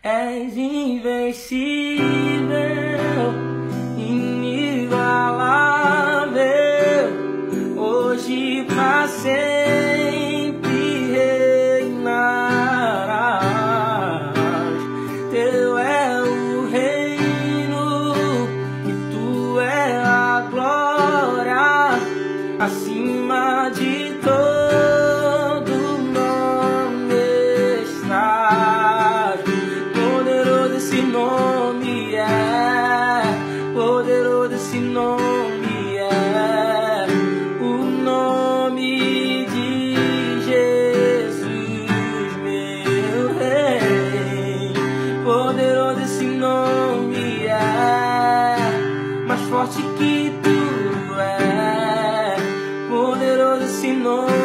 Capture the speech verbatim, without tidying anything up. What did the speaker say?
És invencível, inigualável, hoje pra sempre reinarás. Teu é o reino e tu é a glória, acima de todo nome estás. Poderoso esse nome é, poderoso esse nome é, o nome de Jesus, meu rei. Poderoso esse nome é, mais forte que tu é. Poderoso esse nome